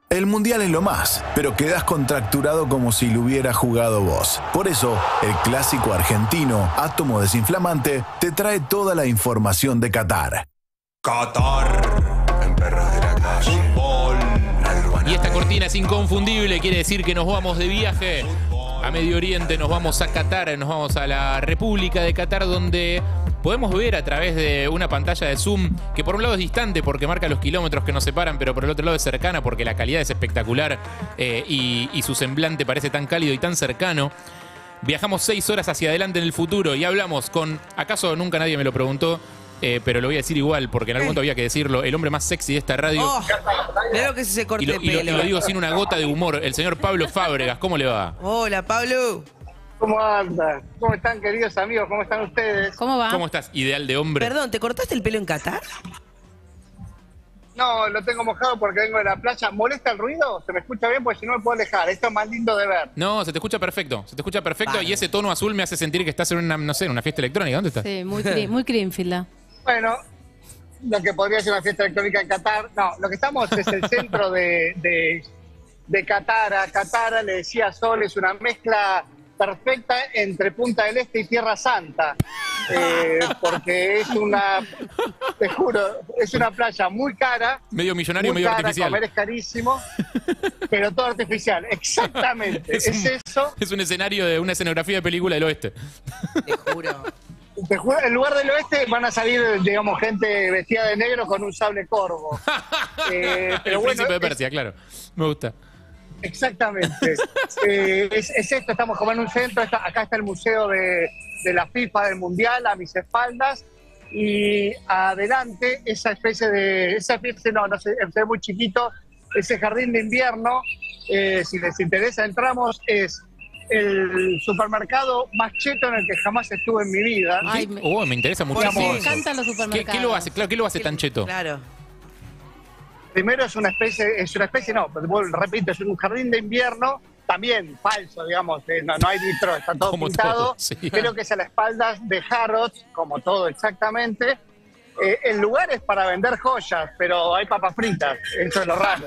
El mundial es lo más, pero quedás contracturado como si lo hubiera jugado vos. Por eso, el clásico argentino Átomo Desinflamante te trae toda la información de Qatar. Qatar, en perros de la calle, fútbol. Y esta cortina es inconfundible, quiere decir que nos vamos de viaje a Medio Oriente, nos vamos a Qatar, nos vamos a la República de Qatar, donde podemos ver a través de una pantalla de Zoom, que por un lado es distante porque marca los kilómetros que nos separan, pero por el otro lado es cercana porque la calidad es espectacular y su semblante parece tan cálido y tan cercano. Viajamos 6 horas hacia adelante en el futuro y hablamos con, acaso nunca nadie me lo preguntó, pero lo voy a decir igual porque en algún momento había que decirlo, el hombre más sexy de esta radio. Oh, claro que se corte el pelo. Y lo digo sin una gota de humor, el señor Pablo Fábregas, ¿cómo le va? Hola, Pablo. ¿Cómo anda? ¿Cómo están, queridos amigos? ¿Cómo están ustedes? ¿Cómo va? ¿Cómo estás? Ideal de hombre. Perdón, ¿te cortaste el pelo en Qatar? No, lo tengo mojado porque vengo de la playa. ¿Molesta el ruido? ¿Se me escucha bien? Porque si no me puedo alejar. Esto es más lindo de ver. No, se te escucha perfecto. Se te escucha perfecto Vale. y ese tono azul me hace sentir que estás en una, no sé, en una fiesta electrónica. ¿Dónde estás? Sí, muy Greenfield. Bueno, lo que podría ser una fiesta electrónica en Qatar. No, lo que estamos es el centro de Qatar. Qatar, le decía Sol, es una mezcla perfecta entre Punta del Este y Tierra Santa. Porque es una, te juro, es una playa muy cara. Medio millonario, muy medio cara, artificial. comer es carísimo, pero todo artificial. Exactamente, es eso. Es un escenario de una escenografía de película del oeste. Te juro. Te juro, en lugar del oeste van a salir, digamos, gente vestida de negro con un sable corvo. El príncipe de Persia, claro. Me gusta. Exactamente. Es esto, estamos como en un centro, acá está el museo de la FIFA del Mundial, a mis espaldas, y adelante esa especie, no sé, es muy chiquito, ese jardín de invierno, si les interesa entramos, es el supermercado más cheto en el que jamás estuve en mi vida. Ay, Me interesa muchísimo me eso. encantan los supermercados. ¿Qué lo hace? Claro, ¿qué lo hace tan cheto? Claro. Primero es una especie, no, repito, es un jardín de invierno, también falso, digamos, no hay vitro, está todo Como pintado. todo, sí. Creo que es a las espaldas de Harrods, como todo exactamente. El lugar es para vender joyas, pero hay papas fritas, eso es lo raro.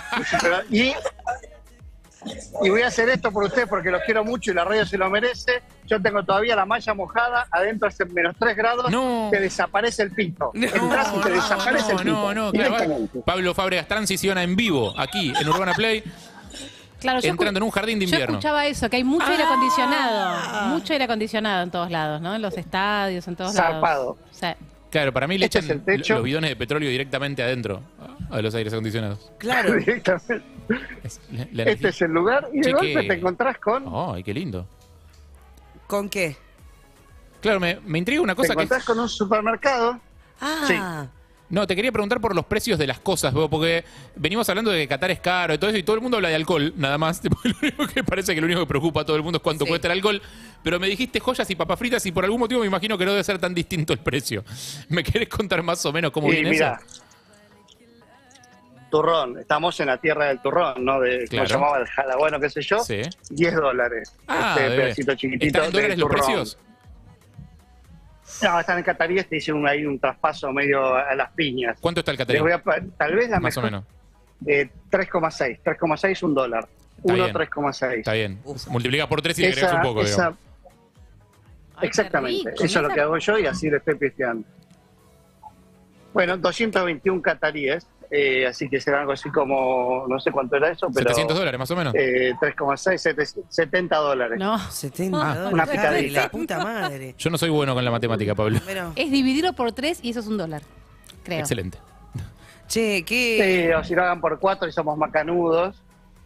Y voy a hacer esto por ustedes porque los quiero mucho y la radio se lo merece. Yo tengo todavía la malla mojada, adentro hace -3 grados, te desaparece el pito. Entrás y te desaparece el pito. No, claro. Pablo Fábregas transiciona en vivo, aquí, en Urbana Play, Claro, entrando en un jardín de Yo invierno. escuchaba eso, que hay mucho aire acondicionado. Mucho aire acondicionado en todos lados, ¿no? En los estadios, en todos Zarpado. lados. Sí. Claro, para mí le Este echan es el techo. los bidones de petróleo directamente adentro a los aires acondicionados. Claro. Directamente. Este es el lugar y de Che, golpe ¿qué? te encontrás con... Ay, qué lindo. ¿Con qué? Claro, me intriga una Te cosa que... encontrás con un supermercado. Ah, Sí. No, te quería preguntar por los precios de las cosas, porque venimos hablando de que Qatar es caro y todo eso, y todo el mundo habla de alcohol, nada más. Lo único que parece que lo único que preocupa a todo el mundo es cuánto Sí. cuesta el alcohol. Pero me dijiste joyas y papas fritas y por algún motivo me imagino que no debe ser tan distinto el precio. ¿Me querés contar más o menos cómo Y viene mira, eso? turrón, estamos en la tierra del turrón, ¿no? De Claro. cómo se llamaba el jalaguano, qué sé yo. Sí. $10. Ah, este bebé. pedacito chiquitito ¿Están en dólares de los turrón. precios? No, están en cataríes, te hice hay un traspaso medio a las piñas. ¿Cuánto está el Les catarí? voy a, tal vez la Más o mejor. menos. 3,6. 3,6 $1. Está 1, bien. 3,6. Está bien. Multiplica por 3 y le agregas un poco, digamos. Ay, Exactamente. qué rico. Eso es lo que hago yo y así le estoy pisteando. Bueno, 221 cataríes. Así que será algo así como, no sé cuánto era eso, pero... $700 más o menos. 3,6, $70. No, 70 dólares. una picadita. La puta madre. Yo no soy bueno con la matemática, Pablo. Pero, es dividirlo por 3 y eso es $1, creo. Excelente. che, ¿qué? O si lo hagan por 4 y somos macanudos.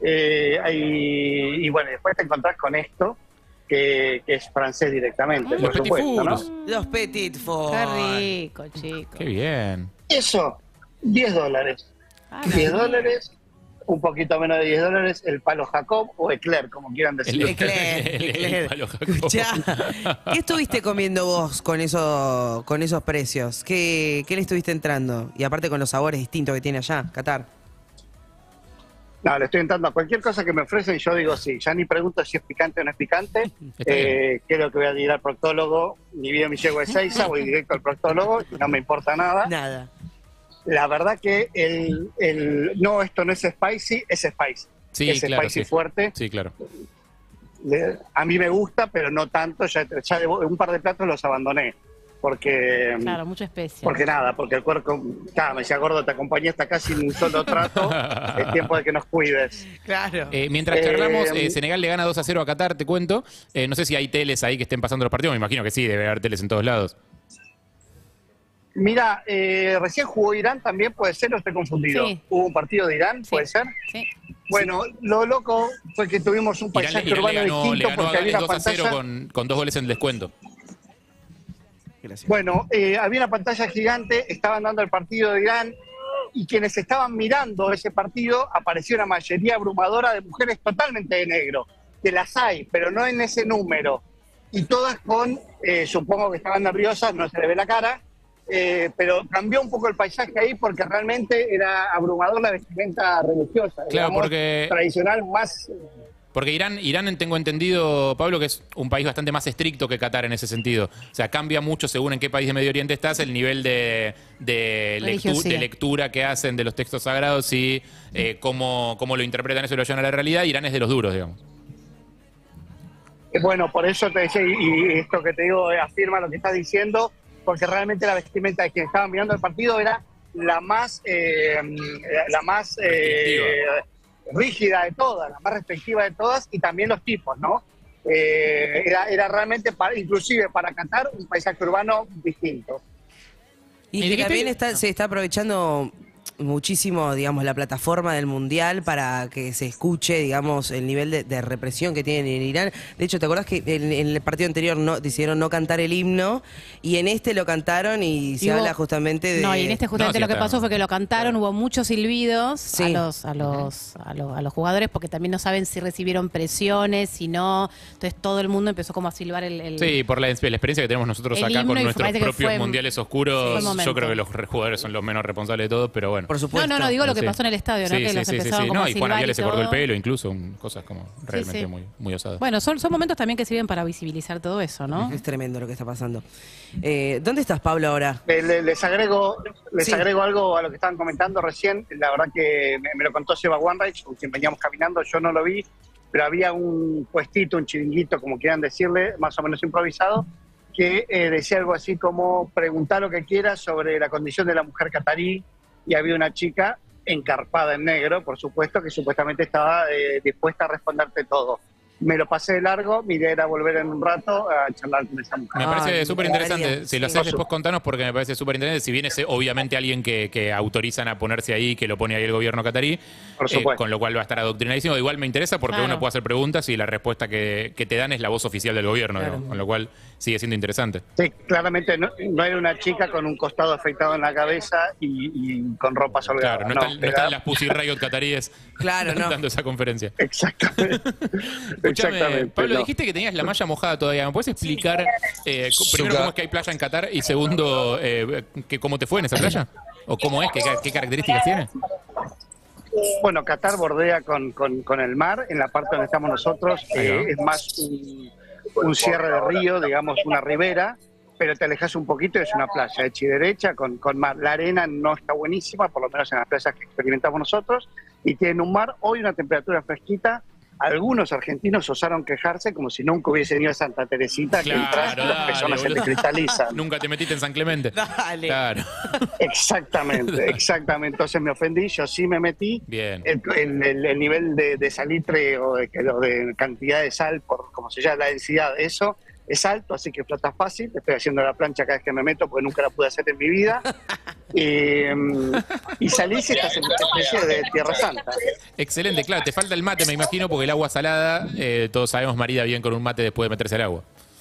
Y bueno, después te encontrás con esto, que es francés directamente, Los por petit supuesto, ¿no? fours. Los Petit Four. Qué rico, chico. Qué bien. Eso, $10. Ah, $10, un poquito menos de $10, el palo Jacob o Eclair, como quieran decir. Eclair. palo Jacob. Escuchá, ¿qué estuviste comiendo vos con esos precios? ¿Qué le estuviste entrando? Y aparte con los sabores distintos que tiene allá, Qatar. No, le estoy entrando a cualquier cosa que me ofrecen, yo digo sí. Ya ni pregunto si es picante o no es picante. Está bien. Creo que voy a ir al proctólogo. Ni vida me llego de Seiza, voy directo al proctólogo y no me importa nada. Nada. La verdad que no, esto no es spicy, es spicy. Sí, es claro, spicy sí. fuerte. Sí, claro. A mí me gusta, pero no tanto. Ya de un par de platos los abandoné. Porque, Claro, mucha especie. porque el cuerpo, me decía, gordo, te acompañé hasta casi en un solo trato, es tiempo de que nos cuides. Claro. Mientras charlamos, Senegal le gana 2-0 a Qatar, te cuento. No sé si hay teles ahí que estén pasando los partidos, me imagino que sí, debe haber teles en todos lados. Mira, recién jugó Irán también, puede ser, o estoy confundido. Sí. Hubo un partido de Irán, Sí. puede ser. Sí. Bueno, lo loco fue que tuvimos un paisaje Irán urbano le ganó distinto porque a había Gales una 2-0 pantalla. con 2 goles en el descuento. Gracias. Bueno, había una pantalla gigante, estaban dando el partido de Irán y quienes estaban mirando ese partido apareció una mayoría abrumadora de mujeres totalmente de negro, que las hay, pero no en ese número. Y todas supongo que estaban nerviosas, no se le ve la cara, pero cambió un poco el paisaje ahí porque realmente era abrumador la vestimenta religiosa, Claro, digamos, porque- tradicional más... Porque Irán, tengo entendido, Pablo, que es un país bastante más estricto que Qatar en ese sentido. O sea, cambia mucho según en qué país de Medio Oriente estás el nivel de Religiosidad. lectura que hacen de los textos sagrados y cómo lo interpretan eso y lo llevan a la realidad. Irán es de los duros, digamos. Bueno, por eso te decía, y esto que te digo afirma lo que estás diciendo, porque realmente la vestimenta de quienes estaban mirando el partido era la más rígida de todas, la más restrictiva de todas, y también los tipos, ¿no? Era realmente, inclusive para Qatar, un paisaje urbano distinto. ¿Y Y que dijiste- también se está aprovechando muchísimo, digamos, la plataforma del Mundial para que se escuche, digamos, el nivel de represión que tienen en Irán. De hecho, ¿te acordás que en el partido anterior decidieron no cantar el himno y en este lo cantaron y se Y hubo- habla justamente de... No, y en este justamente No, sí, lo que está. pasó fue que lo cantaron, hubo muchos silbidos Sí. a los jugadores porque también no saben si recibieron presiones, si no. Entonces todo el mundo empezó como a silbar el Sí, por la experiencia que tenemos nosotros El acá himno, con y nuestros parece que propios fue- mundiales fue oscuros, el momento. yo creo que los jugadores son los menos responsables de todo, pero bueno. Por supuesto. No, digo lo que Sí. pasó en el estadio, ¿no? Sí, Que sí, los sí, empezaron sí. como No, a y Juan silbar Aguiales y se cortó el todo. pelo, incluso, cosas como realmente sí. muy, muy osadas. Bueno, son momentos también que sirven para visibilizar todo eso, ¿no? Es tremendo lo que está pasando. ¿Dónde estás, Pablo, ahora? Les agrego Sí. algo a lo que estaban comentando recién. La verdad que me lo contó Seba Wanreich, con quien veníamos caminando, yo no lo vi, pero había un puestito, un chiringuito, como quieran decirle, más o menos improvisado, que decía algo así como preguntar lo que quieras sobre la condición de la mujer catarí, y había una chica encarpada en negro, por supuesto, que supuestamente estaba dispuesta a responderte todo. Me lo pasé de largo, mi idea era volver en un rato a charlar con esa mujer. Me parece Ay, súper me interesante. encantaría. Si lo Sí. haces después, contanos, porque me parece súper interesante. Si bien es obviamente alguien que autorizan a ponerse ahí, que lo pone ahí el gobierno catarí, Por supuesto. con lo cual va a estar adoctrinadísimo. Igual me interesa porque Claro. uno puede hacer preguntas y la respuesta que te dan es la voz oficial del gobierno, Claro. digamos, con lo cual sigue siendo interesante. Sí, claramente no era una chica con un costado afeitado en la cabeza y con ropa holgada. Claro, no están las Pussy Riot cataríes Claro, no. dando esa conferencia. Exactamente. Escuchame, Exactamente. Pablo, no. dijiste que tenías la malla mojada todavía. ¿Me puedes explicar primero cómo es que hay playa en Qatar y segundo, cómo te fue en esa playa? ¿O cómo es? ¿Qué características tiene? Bueno, Qatar bordea con el mar, en la parte donde estamos nosotros, Ahí va. es más un cierre de río, digamos, una ribera, pero te alejas un poquito y es una playa hecha y derecha con mar. La arena no está buenísima, por lo menos en las playas que experimentamos nosotros, y tienen un mar, hoy una temperatura fresquita. Algunos argentinos osaron quejarse como si nunca hubiesen ido a Santa Teresita, que entras y las dale, personas se te boludo. cristalizan. Nunca te metiste en San Clemente. Dale. Claro. Exactamente. Entonces me ofendí, yo sí me metí. Bien. El nivel de salitre o de cantidad de sal, por como se llama la densidad, eso es alto, así que flota fácil. Estoy haciendo la plancha cada vez que me meto porque nunca la pude hacer en mi vida. Y salís y estás en una especie de Tierra Santa. Excelente, claro. Te falta el mate, me imagino, porque el agua salada, todos sabemos, marida bien con un mate después de meterse al agua.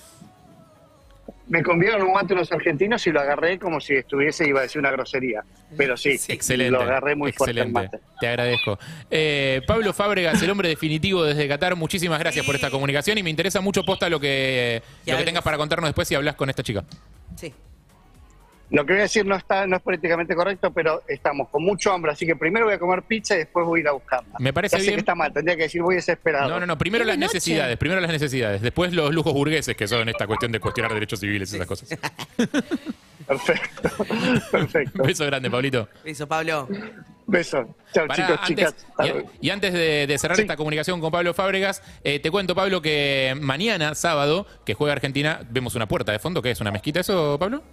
Me convidaron un mate unos argentinos y lo agarré como si estuviese, iba a decir una grosería. Pero sí, Excelente. lo agarré muy fuerte el excelente. mate. Te agradezco. Pablo Fábregas, el hombre definitivo desde Qatar, muchísimas gracias por esta comunicación y me interesa mucho posta lo que tengas para contarnos después si hablas con esta chica. Sí. Lo que voy a decir no es políticamente correcto, pero estamos con mucho hambre, así que primero voy a comer pizza y después voy a ir a buscarla. Me parece Ya sé bien. que está mal, tendría que decir voy desesperado. No, primero Es las de noche. necesidades, después los lujos burgueses que son esta cuestión de cuestionar derechos civiles y esas cosas. Perfecto. Perfecto. Beso grande, Pablito. Eso, Pablo. Beso. Chao, Pará, chicos, chicas. y antes de cerrar Sí. esta comunicación con Pablo Fábregas, te cuento, Pablo, que mañana, sábado, que juega Argentina, vemos una puerta de fondo, ¿qué es? ¿Una mezquita eso, Pablo?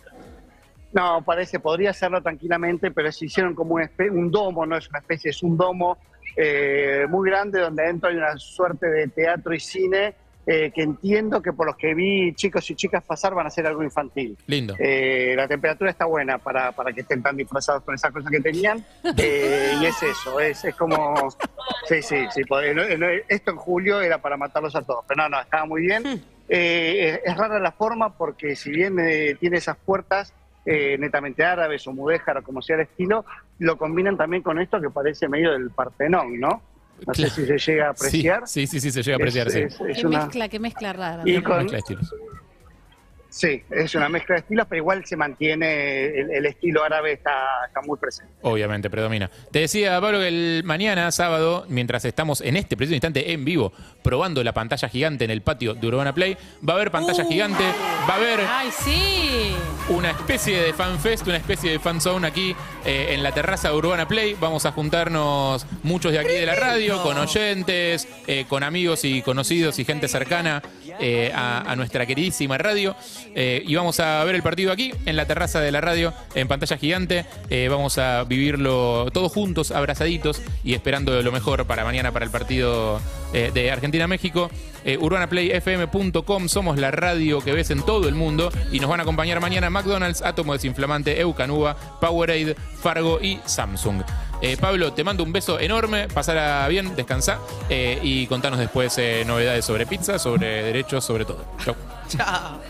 No, podría hacerlo tranquilamente, pero se hicieron como un domo, no es una especie, es un domo muy grande donde adentro hay una suerte de teatro y cine que entiendo que por los que vi chicos y chicas pasar van a ser algo infantil. Lindo. La temperatura está buena para que estén tan disfrazados con esa cosa que tenían y es eso, es como... Sí, esto en julio era para matarlos a todos, pero no, estaba muy bien. Es rara la forma porque si bien tiene esas puertas netamente árabes o mudéjar o como sea el estilo, lo combinan también con esto que parece medio del Partenón, ¿no? No sé si se llega a apreciar. Sí, se llega a apreciar, sí. Qué mezcla rara. Y ¿no? con- Mezcla de estilos. Sí, es una mezcla de estilos, pero igual se mantiene, el estilo árabe está muy presente. Obviamente, predomina. Te decía, Pablo, que el mañana, sábado, mientras estamos en este preciso instante en vivo, probando la pantalla gigante en el patio de Urbana Play, va a haber pantalla gigante, va a haber ¡Ay, sí! una especie de fanfest, una especie de fanzone aquí en la terraza de Urbana Play. Vamos a juntarnos muchos de aquí de la radio, con oyentes, con amigos y conocidos y gente cercana a nuestra queridísima radio. Y vamos a ver el partido aquí, en la terraza de la radio, en pantalla gigante. Vamos a vivirlo todos juntos, abrazaditos y esperando lo mejor para mañana, para el partido de Argentina-México. UrbanaPlayFM.com, somos la radio que ves en todo el mundo y nos van a acompañar mañana McDonald's, Átomo Desinflamante, Eucanuba, Powerade, Fargo y Samsung. Pablo, te mando un beso enorme, pasala bien, descansá y contanos después novedades sobre pizza, sobre derechos, sobre todo. Chau. Chao.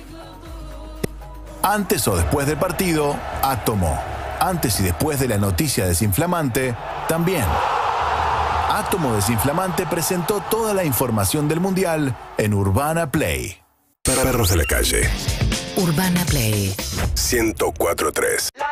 Antes o después del partido, Átomo. Antes y después de la noticia desinflamante, también. Átomo Desinflamante presentó toda la información del Mundial en Urbana Play. Perros de la calle. Urbana Play. 104.3.